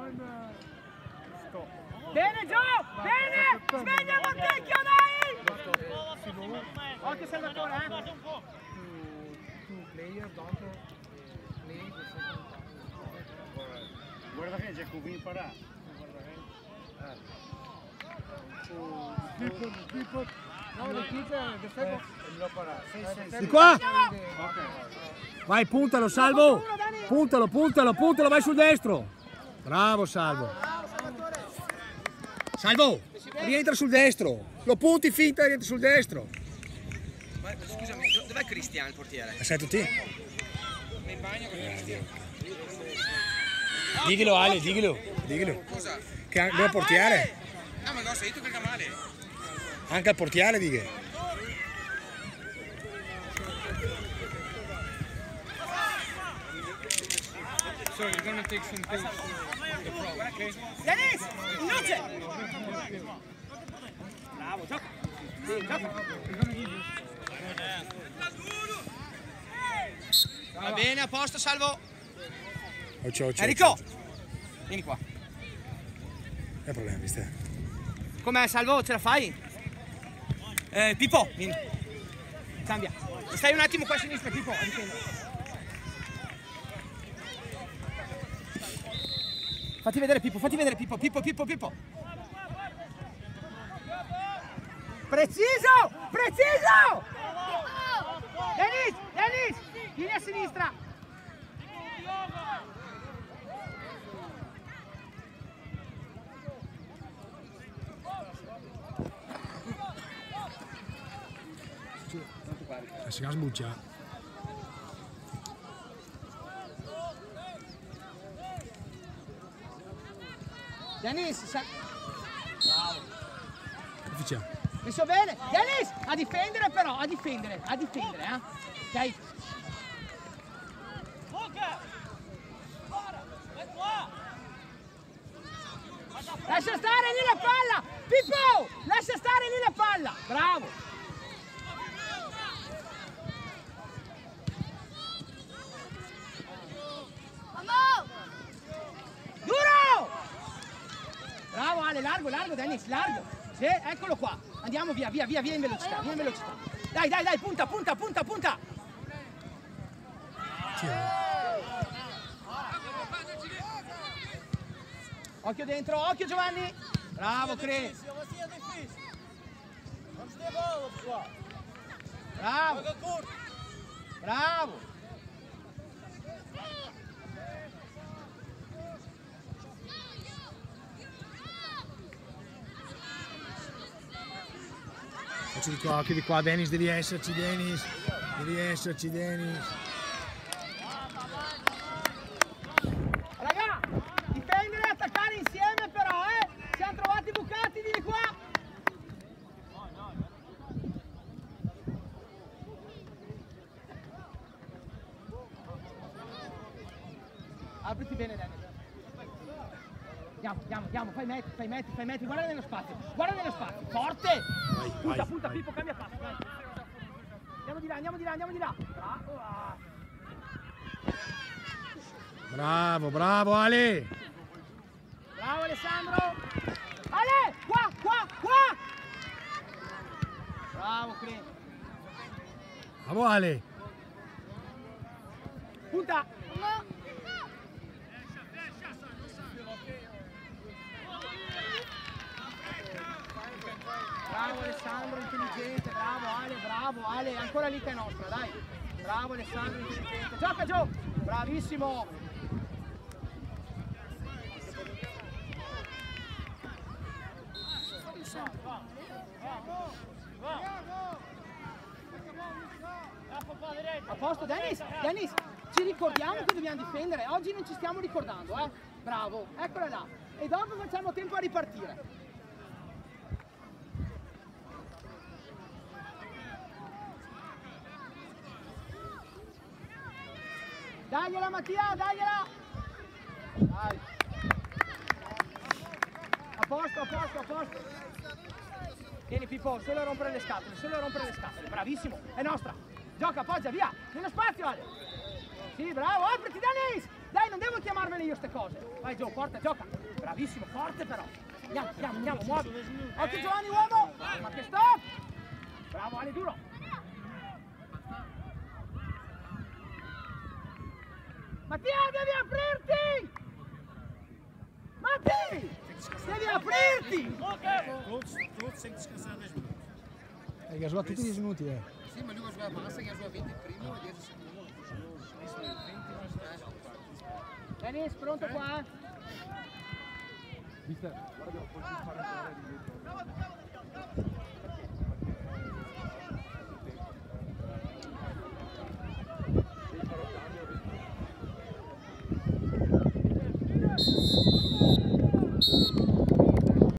Bene Gio, bene! Sveglia Montecchio, dai! Occhio Salvatore, Guarda che Giacobini farà. Di qua! Vai, puntalo, Salvo! Puntalo, puntalo, puntalo, vai sul destro! Bravo, Salvo! Salvo! Rientra sul destro! Lo punti finta e rientra sul destro! Ma, scusami, dov'è Cristian il portiere? Sei tutti? In bagno con Cristian. Diglielo Ale, diglielo. Cosa? Che anche il portiere? Ah, ma no, sei tu che è male. Anche al portiere dighe. So you're gonna take some things. Dennis, luce! Bravo, gioca! Sì, gioca! Va bene, a posto, Salvo. Enrico! Vieni qua. Che problema, viste? Com'è, Salvo? Ce la fai? Pippo, vieni. Cambia. Stai un attimo qua a sinistra, Pippo, a difendere. Fatti vedere Pippo, Pippo. Preciso! Dennis, vieni a sinistra. Si sbuccia. Dennis, bravo. Che facciamo? Messo bene. Dennis, a difendere però, a difendere, Ok? Lascia stare lì la palla! Pippo! Lascia stare lì la palla! Bravo! Duro! Bravo Ale, largo Dennis, largo! Sì, eccolo qua! Andiamo via in velocità, Dai, punta! Occhio dentro, occhio Giovanni! Bravo Cre! Bravo! Occhio di qua, Dennis, devi esserci, Dennis. Raga, difendere e attaccare insieme però, Siamo trovati bucati di qua. Apriti bene, Dennis. Andiamo, fai metri, guarda nello spazio, forte! Punta, Pippo, cambia passo, vai. Andiamo di là. Bravo Ale! Bravo Alessandro! Ale, qua! Bravo Cre! Bravo Ale! Punta! Bravo Alessandro, intelligente, bravo Ale, ancora lì che è nostra, dai. Bravo Alessandro, intelligente. Gioca Gio! Bravissimo! A posto, Dennis, ci ricordiamo che dobbiamo difendere, oggi non ci stiamo ricordando, Bravo, eccola là. E dopo facciamo tempo a ripartire. Dagliela Mattia, dagliela! Dai! A posto! Vieni Pippo, solo a rompere le scatole, bravissimo, è nostra! Gioca, appoggia, via! Nello spazio Ale! Sì, bravo, apriti Dennis! Dai, non devo chiamarmene io ste cose! cose. Vai Gio, forte, gioca. Bravissimo, forte però. Andiamo, muovi. Occhio Giovanni, uomo. Ma che stop. Bravo Ale, duro. Mattia, devi aprirti. Matti, devi aprirti. Klopt, sem descansar 10 minutos. Che ha giocato tutti 10 minuti, Sì, ma lui ha giocato massa, che ha giocato 20 il primo e 10 il secondo. Dennis, pronto qua? Mister, guarda che lo puoi fare